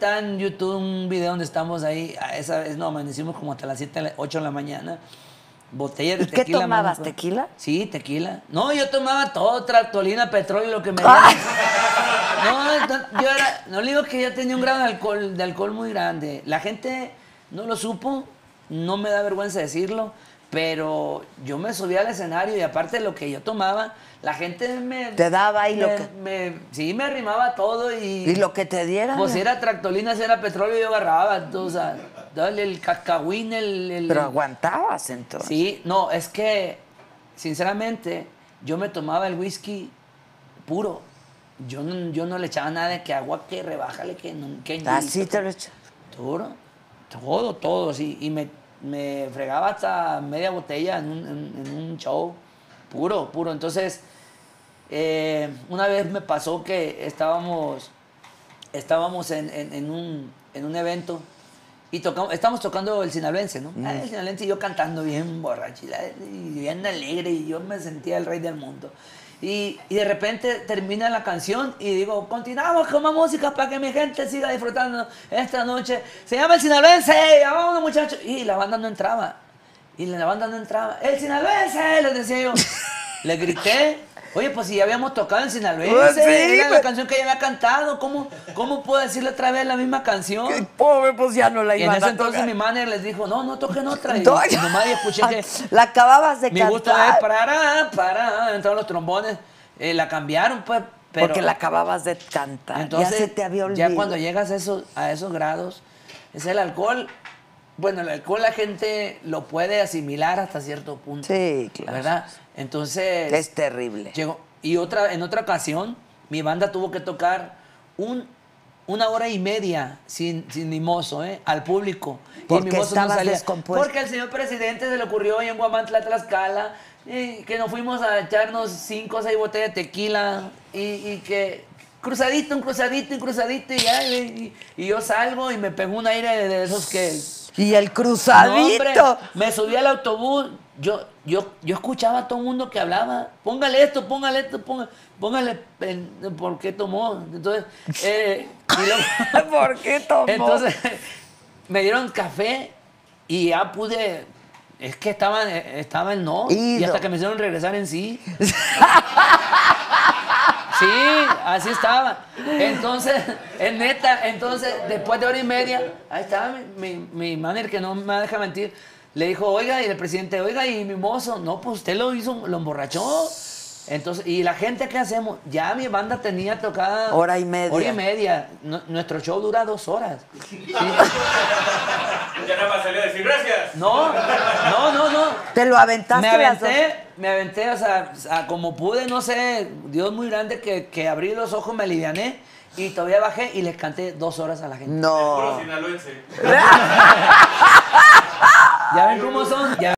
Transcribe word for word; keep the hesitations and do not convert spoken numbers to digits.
está en YouTube un video donde estamos ahí, a esa vez no, amanecimos como hasta las siete, ocho de la mañana. Botellas de ¿Y tequila. qué tomabas? Mano, ¿Tequila? Sí, tequila. No, yo tomaba todo, tractolina, petróleo, lo que me dieran. No, no, yo era, no le digo que yo tenía un grado de alcohol, de alcohol muy grande. La gente no lo supo, no me da vergüenza decirlo, pero yo me subía al escenario y aparte de lo que yo tomaba, la gente me... Te daba ahí me, lo que... me, sí, me arrimaba todo y... ¿Y lo que te dieran? Pues si era tractolina, si era petróleo, yo agarraba. Entonces, o sea, dale el cascahuín, el, el... Pero aguantabas entonces. Sí, no, es que, sinceramente, yo me tomaba el whisky puro. Yo no, yo no le echaba nada de que agua, que rebájale, que... No, que Así te lo echaba. Todo, todo, todo, sí. Y me, me fregaba hasta media botella en un, en, en un show. Puro, puro. Entonces, eh, una vez me pasó que estábamos, estábamos en, en, en, un, en un evento y tocamos, estábamos tocando el sinaloense, ¿no? Mm. El sinaloense y yo cantando bien borracho y bien alegre y yo me sentía el rey del mundo. Y, y de repente termina la canción y digo, continuamos con más música para que mi gente siga disfrutando esta noche. Se llama el sinaloense, vámonos muchachos. Y la banda no entraba. Y la banda no entraba. ¡El sinaloense! Les decía yo. Le grité. Oye, pues si ya habíamos tocado el sinaloense. Pues sí, era la canción que ya había cantado. ¿Cómo, cómo puedo decirle otra vez la misma canción? Qué pobre, pues ya no la iban a tocar. Y en ese entonces mi manager les dijo, no, no toquen otra. Y, no, y nomás escuché que... La acababas de mi cantar. Mi gusto es para, para, entraron los trombones. Eh, la cambiaron, pues. Pero, porque la acababas de cantar. Entonces, ya se te había olvidado. Ya cuando llegas a esos, a esos grados, es el alcohol. Bueno, el alcohol la gente lo puede asimilar hasta cierto punto. Sí, claro. ¿Verdad? Entonces... Es terrible. Llegó, y otra, en otra ocasión, mi banda tuvo que tocar un, una hora y media sin, sin mimoso, ¿eh? Al público. Porque y mimoso estabas no salía. descompuesto. Porque al señor presidente se le ocurrió ahí en Guamantla, Tlaxcala, y que nos fuimos a echarnos cinco o seis botellas de tequila y, y que... Cruzadito, un cruzadito, un cruzadito, y, ya, y, y yo salgo y me pegó un aire de, de esos que... Y el cruzadito. No, hombre, me subí al autobús, yo, yo, yo escuchaba a todo el mundo que hablaba, póngale esto, póngale esto, póngale, póngale ¿por qué tomó? Entonces, eh, y luego, ¿por qué tomó? Entonces, me dieron café y ya pude, es que estaba, estaba el no, Ido. Y hasta que me hicieron regresar en sí. Sí, así estaba. Entonces, es neta, entonces, después de hora y media, ahí estaba mi, mi, mi manager, que no me deja mentir, le dijo, oiga, y el presidente, oiga, y mi mozo, no, pues usted lo hizo, lo emborrachó. Entonces, ¿y la gente qué hacemos? Ya mi banda tenía tocada... Hora y media. Hora y media. No, nuestro show dura dos horas. Sí. Ya nada más salía a decir gracias. No, no, no, no. ¿Te lo aventaste? Me aventé, me aventé, o sea, o sea, como pude, no sé, Dios muy grande, que, que abrí los ojos, me aliviané y todavía bajé y les canté dos horas a la gente. No. Puro sinaloense. ¿Ya ven cómo son? ¿Ya